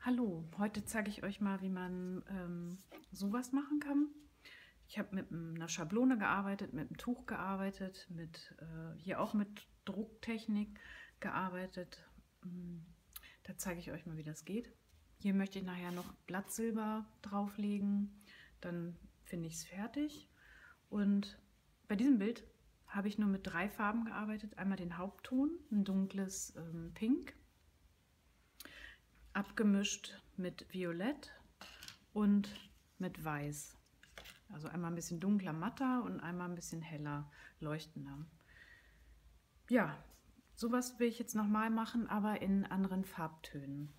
Hallo, heute zeige ich euch mal, wie man sowas machen kann. Ich habe mit einer Schablone gearbeitet, mit einem Tuch gearbeitet, hier auch mit Drucktechnik gearbeitet. Da zeige ich euch mal, wie das geht. Hier möchte ich nachher noch Blattsilber drauflegen, dann finde ich es fertig. Und bei diesem Bild habe ich nur mit 3 Farben gearbeitet. Einmal den Hauptton, ein dunkles Pink, abgemischt mit Violett und mit Weiß. Also einmal ein bisschen dunkler, matter und einmal ein bisschen heller, leuchtender. Ja, sowas will ich jetzt nochmal machen, aber in anderen Farbtönen.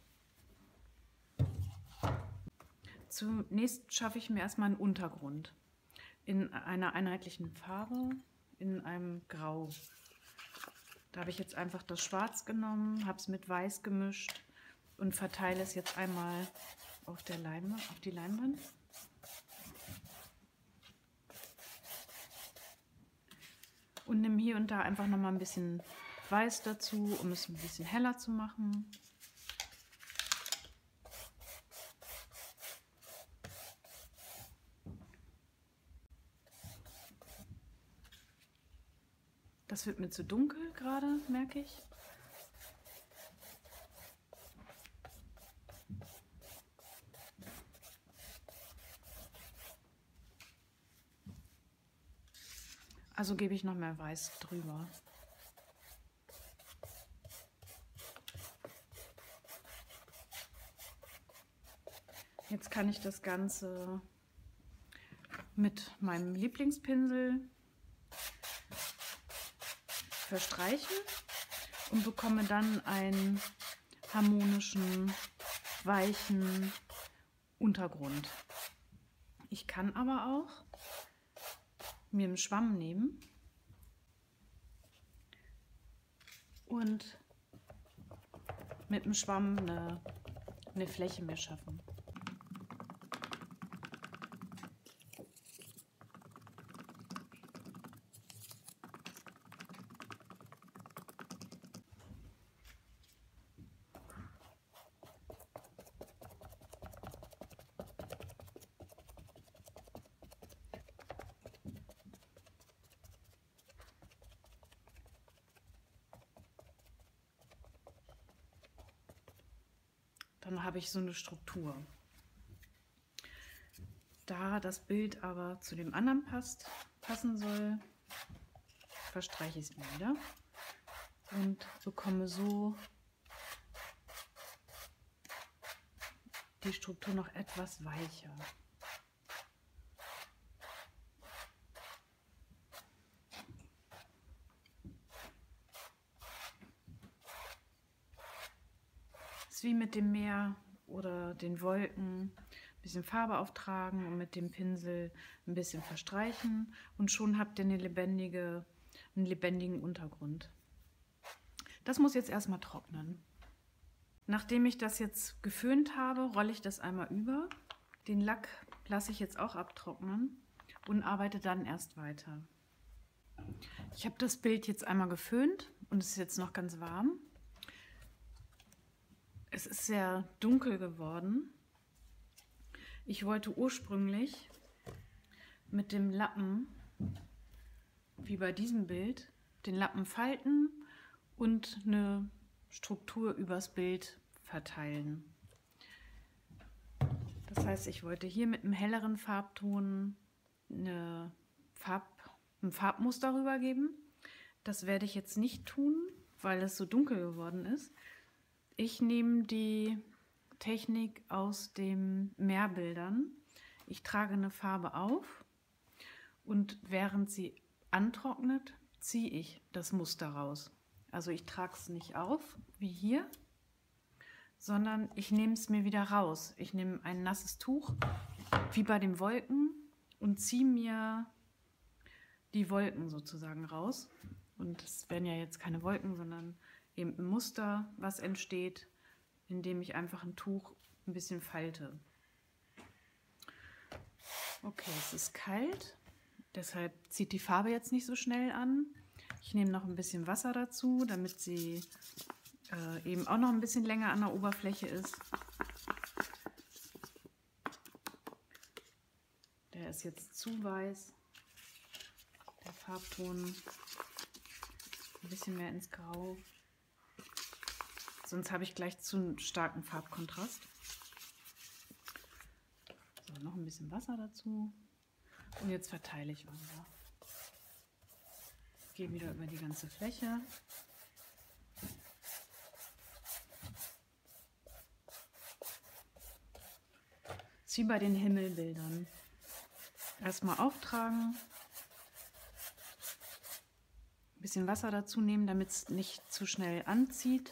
Zunächst schaffe ich mir erstmal einen Untergrund in einer einheitlichen Farbe, in einem Grau. Da habe ich jetzt einfach das Schwarz genommen, habe es mit Weiß gemischt und verteile es jetzt einmal auf die Leinwand. Und nehme hier und da einfach noch mal ein bisschen Weiß dazu, um es ein bisschen heller zu machen. Das wird mir zu dunkel gerade, merke ich. Also gebe ich noch mehr Weiß drüber. Jetzt kann ich das Ganze mit meinem Lieblingspinsel verstreichen und bekomme dann einen harmonischen, weichen Untergrund. Ich kann aber auch mir einen Schwamm nehmen und mit dem Schwamm eine Fläche mir schaffen. Dann habe ich so eine Struktur. Da das Bild aber zu dem anderen passen soll, verstreiche ich es mir wieder und bekomme so die Struktur noch etwas weicher. Ist wie mit dem Meer oder den Wolken. Ein bisschen Farbe auftragen und mit dem Pinsel ein bisschen verstreichen und schon habt ihr einen lebendigen Untergrund. Das muss jetzt erstmal trocknen. Nachdem ich das jetzt geföhnt habe, rolle ich das einmal über. Den Lack lasse ich jetzt auch abtrocknen und arbeite dann erst weiter. Ich habe das Bild jetzt einmal geföhnt und es ist jetzt noch ganz warm. Es ist sehr dunkel geworden. Ich wollte ursprünglich mit dem Lappen, wie bei diesem Bild, den Lappen falten und eine Struktur übers Bild verteilen. Das heißt, ich wollte hier mit einem helleren Farbton ein Farbmuster rübergeben. Das werde ich jetzt nicht tun, weil es so dunkel geworden ist. Ich nehme die Technik aus den Meerbildern. Ich trage eine Farbe auf und während sie antrocknet, ziehe ich das Muster raus. Also ich trage es nicht auf, wie hier, sondern ich nehme es mir wieder raus. Ich nehme ein nasses Tuch, wie bei den Wolken, und ziehe mir die Wolken sozusagen raus. Und es werden ja jetzt keine Wolken, sondern eben ein Muster, was entsteht, indem ich einfach ein Tuch ein bisschen falte. Okay, es ist kalt, deshalb zieht die Farbe jetzt nicht so schnell an. Ich nehme noch ein bisschen Wasser dazu, damit sie eben auch noch ein bisschen länger an der Oberfläche ist. ist jetzt zu weiß. Der Farbton ein bisschen mehr ins Grau. Sonst habe ich gleich zu einen starken Farbkontrast. So, noch ein bisschen Wasser dazu. Und jetzt verteile ich wieder. Gehe wieder über die ganze Fläche. Wie bei den Himmelbildern. Erstmal auftragen. Ein bisschen Wasser dazu nehmen, damit es nicht zu schnell anzieht.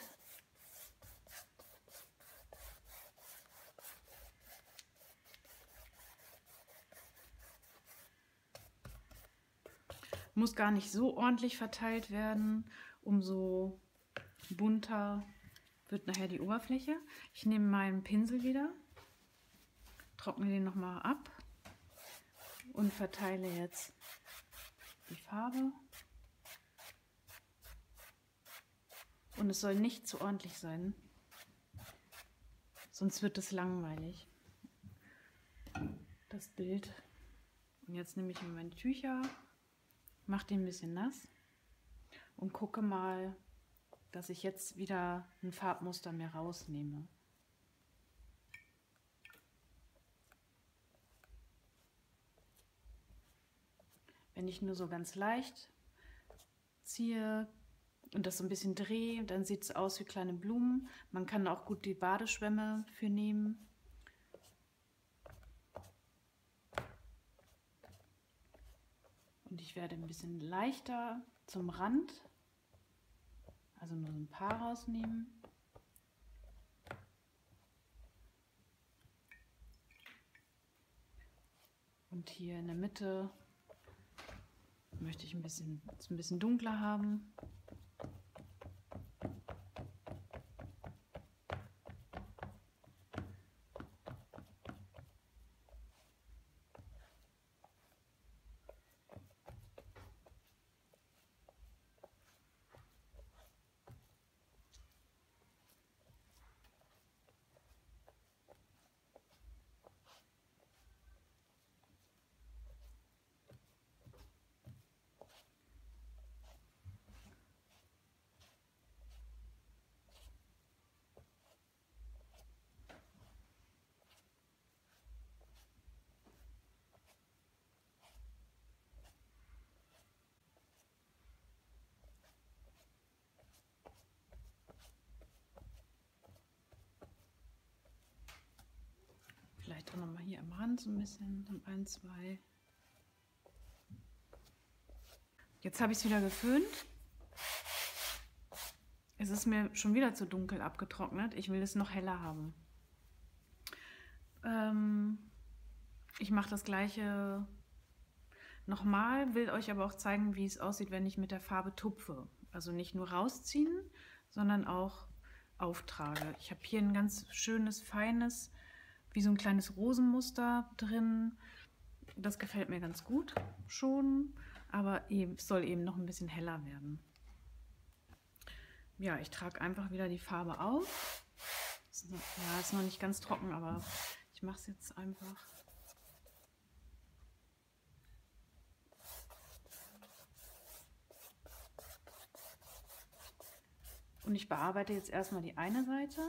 Muss gar nicht so ordentlich verteilt werden, umso bunter wird nachher die Oberfläche. Ich nehme meinen Pinsel wieder, trockne den nochmal ab und verteile jetzt die Farbe. Und es soll nicht zu ordentlich sein, sonst wird es langweilig, das Bild. Und jetzt nehme ich mir meine Tücher, mache den ein bisschen nass und gucke mal, dass ich jetzt wieder ein Farbmuster mehr rausnehme. Wenn ich nur so ganz leicht ziehe und das so ein bisschen drehe, dann sieht es aus wie kleine Blumen. Man kann auch gut die Badeschwämme für nehmen. Und ich werde ein bisschen leichter zum Rand, also nur so ein paar rausnehmen. Und hier in der Mitte möchte ich es ein bisschen dunkler haben. Vielleicht auch nochmal hier am Rand so ein bisschen, ein, zwei. Jetzt habe ich es wieder geföhnt. Es ist mir schon wieder zu dunkel abgetrocknet. Ich will es noch heller haben. Ich mache das gleiche nochmal, will euch aber auch zeigen, wie es aussieht, wenn ich mit der Farbe tupfe. Also nicht nur rausziehen, sondern auch auftrage. Ich habe hier ein ganz schönes, feines, wie so ein kleines Rosenmuster drin. Das gefällt mir ganz gut schon, aber es soll eben noch ein bisschen heller werden. Ja, ich trage einfach wieder die Farbe auf. Ja, ist noch nicht ganz trocken, aber ich mache es jetzt einfach. Und ich bearbeite jetzt erstmal die eine Seite.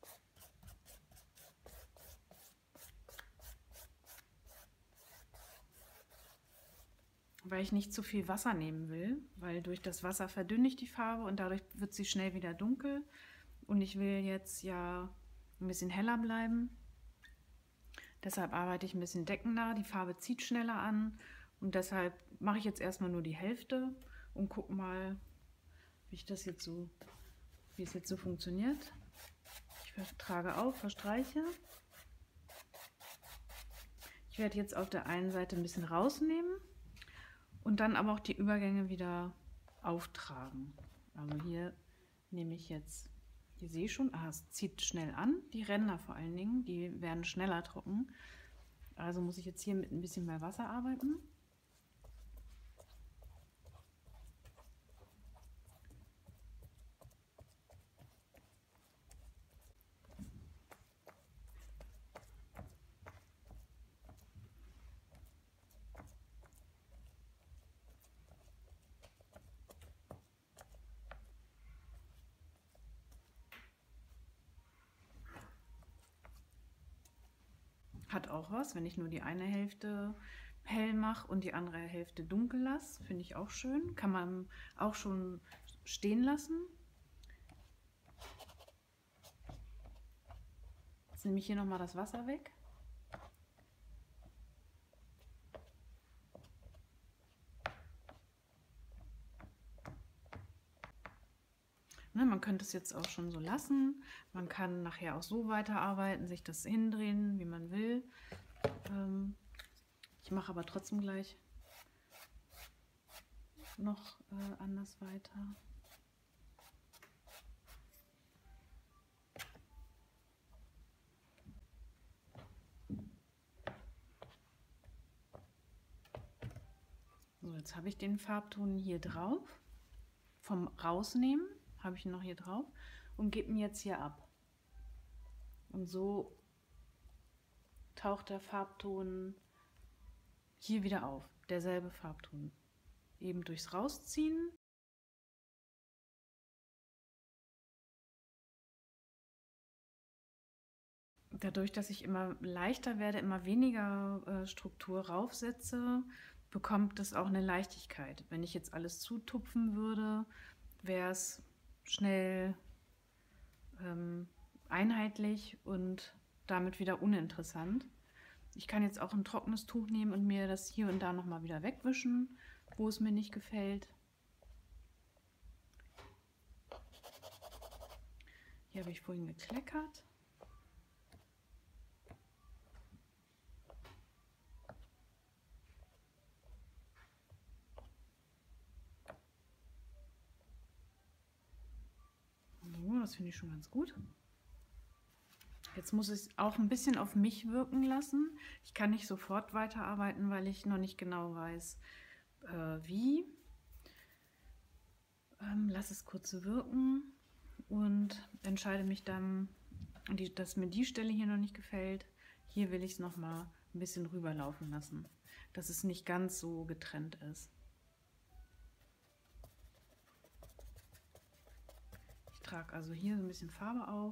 Weil ich nicht zu viel Wasser nehmen will, weil durch das Wasser verdünne ich die Farbe und dadurch wird sie schnell wieder dunkel. Und ich will jetzt ja ein bisschen heller bleiben. Deshalb arbeite ich ein bisschen deckender, die Farbe zieht schneller an und deshalb mache ich jetzt erstmal nur die Hälfte und gucke mal, wie es jetzt so funktioniert. Ich trage auf, verstreiche. Ich werde jetzt auf der einen Seite ein bisschen rausnehmen und dann aber auch die Übergänge wieder auftragen. Also hier nehme ich jetzt, ihr seht schon, es zieht schnell an, die Ränder vor allen Dingen, die werden schneller trocken. Also muss ich jetzt hier mit ein bisschen mehr Wasser arbeiten. Hat auch was, wenn ich nur die eine Hälfte hell mache und die andere Hälfte dunkel lasse. Finde ich auch schön. Kann man auch schon stehen lassen. Jetzt nehme ich hier nochmal das Wasser weg. Ne, man könnte es jetzt auch schon so lassen. Man kann nachher auch so weiterarbeiten, sich das hindrehen, wie man will. Ich mache aber trotzdem gleich noch anders weiter. So, jetzt habe ich den Farbton hier drauf. Vom Rausnehmen habe ich ihn noch hier drauf und gebe ihn jetzt hier ab. Und so taucht der Farbton hier wieder auf, derselbe Farbton. Eben durchs Rausziehen. Dadurch, dass ich immer leichter werde, immer weniger Struktur raufsetze, bekommt es auch eine Leichtigkeit. Wenn ich jetzt alles zutupfen würde, wäre es schnell einheitlich und damit wieder uninteressant. Ich kann jetzt auch ein trockenes Tuch nehmen und mir das hier und da nochmal wieder wegwischen, wo es mir nicht gefällt. Hier habe ich vorhin gekleckert. So, das finde ich schon ganz gut. Jetzt muss ich es auch ein bisschen auf mich wirken lassen. Ich kann nicht sofort weiterarbeiten, weil ich noch nicht genau weiß, wie. Lass es kurz wirken und entscheide mich dann, dass mir die Stelle hier noch nicht gefällt. Hier will ich es noch mal ein bisschen rüberlaufen lassen, dass es nicht ganz so getrennt ist. Ich trage also hier so ein bisschen Farbe auf.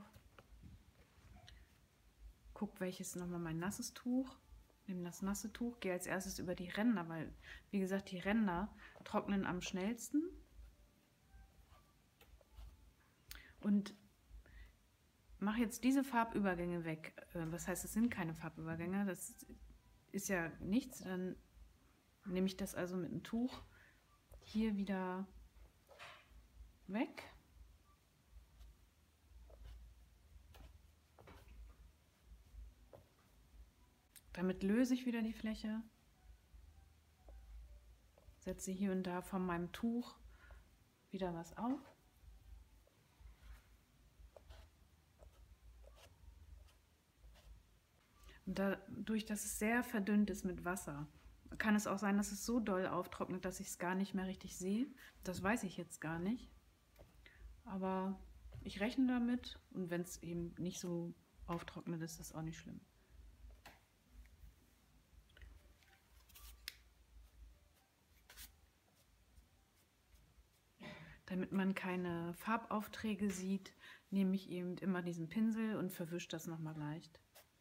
Guck, welches nochmal mein nasses Tuch. Nehme das nasse Tuch, gehe als erstes über die Ränder, weil, wie gesagt, die Ränder trocknen am schnellsten. Und mache jetzt diese Farbübergänge weg. Was heißt, es sind keine Farbübergänge, das ist ja nichts. Dann nehme ich das also mit dem Tuch hier wieder weg. Damit löse ich wieder die Fläche, setze hier und da von meinem Tuch wieder was auf. Und dadurch, dass es sehr verdünnt ist mit Wasser, kann es auch sein, dass es so doll auftrocknet, dass ich es gar nicht mehr richtig sehe. Das weiß ich jetzt gar nicht. Aber ich rechne damit und wenn es eben nicht so auftrocknet, ist das auch nicht schlimm. Damit man keine Farbaufträge sieht, nehme ich eben immer diesen Pinsel und verwische das nochmal leicht.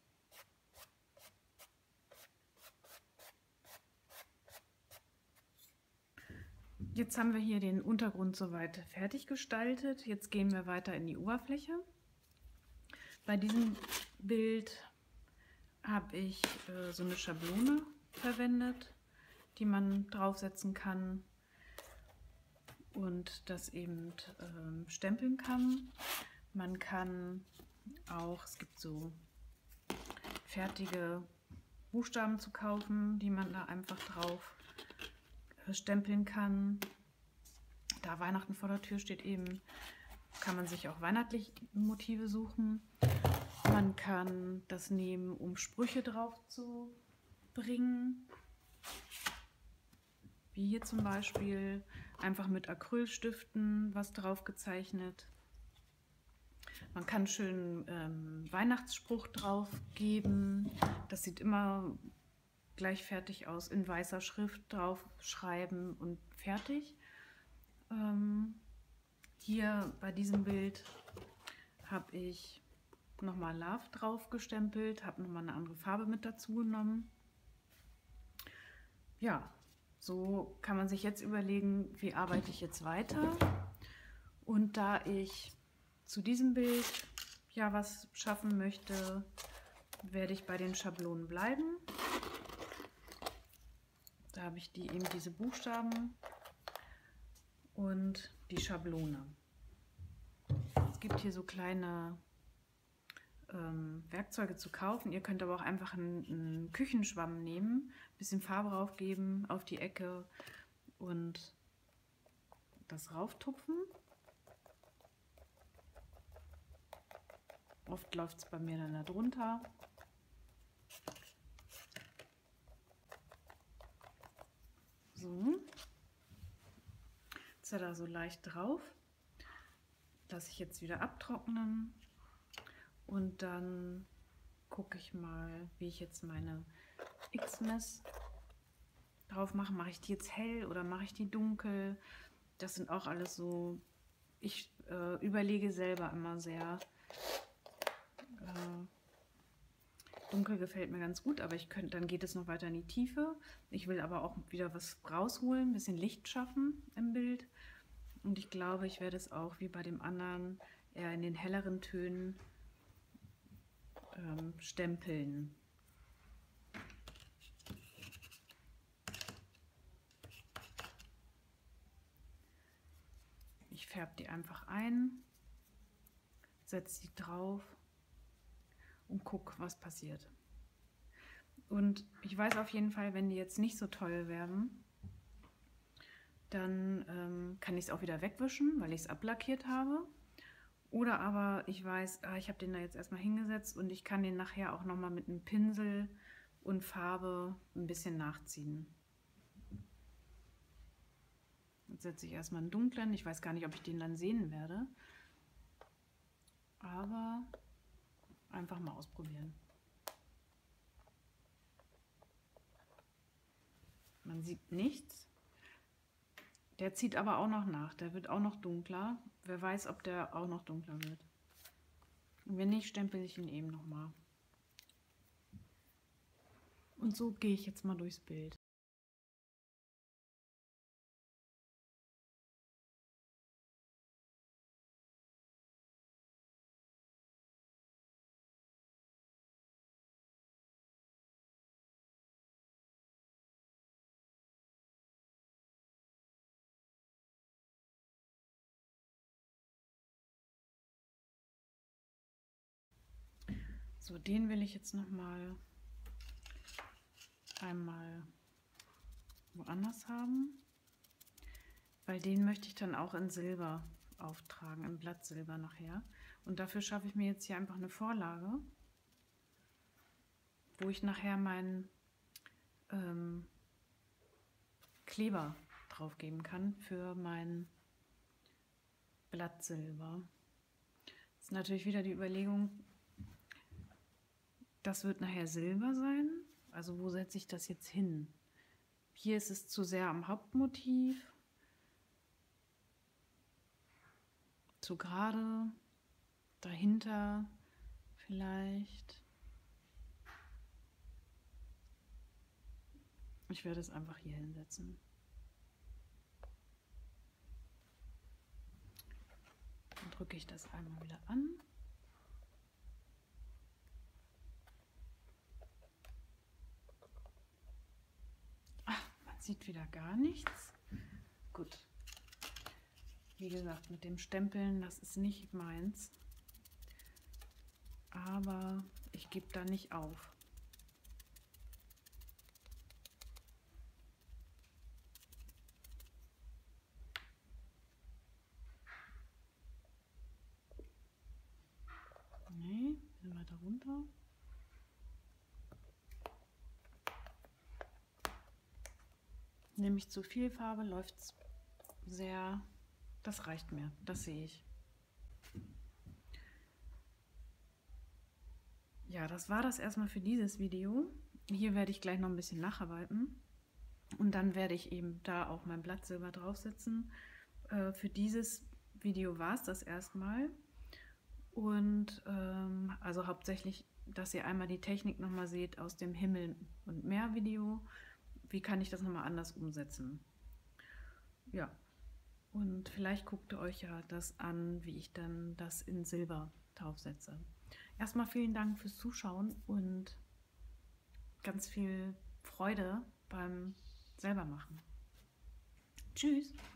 Jetzt haben wir hier den Untergrund soweit fertig gestaltet. Jetzt gehen wir weiter in die Oberfläche. Bei diesem Bild habe ich so eine Schablone verwendet, die man draufsetzen kann und das eben stempeln kann. Man kann auch, es gibt so fertige Buchstaben zu kaufen, die man da einfach drauf stempeln kann. Da Weihnachten vor der Tür steht eben, kann man sich auch weihnachtliche Motive suchen. Man kann das nehmen, um Sprüche drauf zu bringen. Wie hier zum Beispiel, einfach mit Acrylstiften was drauf gezeichnet. Man kann schön Weihnachtsspruch drauf geben. Das sieht immer gleich fertig aus, in weißer Schrift drauf schreiben und fertig. Hier bei diesem Bild habe ich nochmal Love drauf gestempelt, habe nochmal eine andere Farbe mit dazu genommen. Ja, so kann man sich jetzt überlegen, wie arbeite ich jetzt weiter. Und da ich zu diesem Bild ja was schaffen möchte, werde ich bei den Schablonen bleiben. Da habe ich eben diese Buchstaben und die Schablone. Es gibt hier so kleine Werkzeuge zu kaufen. Ihr könnt aber auch einfach einen Küchenschwamm nehmen, ein bisschen Farbe raufgeben auf die Ecke und das rauftupfen. Oft läuft es bei mir dann da drunter. So. Jetzt ist er da so leicht drauf. Lasse ich jetzt wieder abtrocknen. Und dann gucke ich mal, wie ich jetzt meine Xmas drauf mache. Mache ich die jetzt hell oder mache ich die dunkel? Das sind auch alles so, ich überlege selber immer sehr. Dunkel gefällt mir ganz gut, aber dann geht es noch weiter in die Tiefe. Ich will aber auch wieder was rausholen, ein bisschen Licht schaffen im Bild. Und ich glaube, ich werde es auch wie bei dem anderen eher in den helleren Tönen stempeln. Ich färbe die einfach ein, setze sie drauf und gucke, was passiert. Und ich weiß auf jeden Fall, wenn die jetzt nicht so toll werden, dann kann ich es auch wieder wegwischen, weil ich es ablackiert habe. Oder aber ich weiß, ich habe den da jetzt erstmal hingesetzt und ich kann den nachher auch nochmal mit einem Pinsel und Farbe ein bisschen nachziehen. Jetzt setze ich erstmal einen dunklen. Ich weiß gar nicht, ob ich den dann sehen werde. Aber einfach mal ausprobieren. Man sieht nichts. Der zieht aber auch noch nach. Der wird auch noch dunkler. Wer weiß, ob der auch noch dunkler wird. Und wenn nicht, stempel ich ihn eben nochmal. Und so gehe ich jetzt mal durchs Bild. So, den will ich jetzt nochmal einmal woanders haben, weil den möchte ich dann auch in Silber auftragen, im Blattsilber nachher. Und dafür schaffe ich mir jetzt hier einfach eine Vorlage, wo ich nachher meinen Kleber drauf geben kann für mein Blattsilber. Das ist natürlich wieder die Überlegung, das wird nachher Silber sein. Also wo setze ich das jetzt hin? Hier ist es zu sehr am Hauptmotiv. Zu gerade. Dahinter vielleicht. Ich werde es einfach hier hinsetzen. Dann drücke ich das einmal wieder an. Sieht wieder gar nichts. Gut. Wie gesagt, mit dem Stempeln, das ist nicht meins. Aber ich gebe da nicht auf. Nee, bisschen weiter runter. Nehme ich zu viel Farbe, läuft es sehr, das reicht mir, das sehe ich. Ja, das war das erstmal für dieses Video. Hier werde ich gleich noch ein bisschen nacharbeiten und dann werde ich eben da auch mein Blattsilber draufsetzen. Für dieses Video war es das erstmal Und also hauptsächlich, dass ihr einmal die Technik nochmal seht aus dem Himmel- und Meer-Video. Wie kann ich das nochmal anders umsetzen? Ja, und vielleicht guckt ihr euch ja das an, wie ich dann das in Silber draufsetze. Erstmal vielen Dank fürs Zuschauen und ganz viel Freude beim selbermachen. Tschüss!